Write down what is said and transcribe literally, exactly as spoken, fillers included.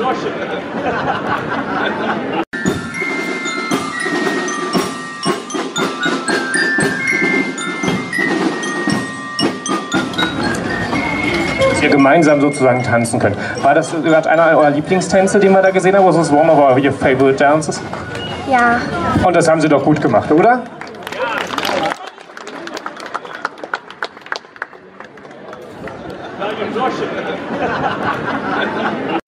Dass ihr gemeinsam sozusagen tanzen könnt. War das gerade einer eurer Lieblingstänze, den wir da gesehen haben? Was ist one of your favorite dances? Ja. Und das haben sie doch gut gemacht, oder? Ja.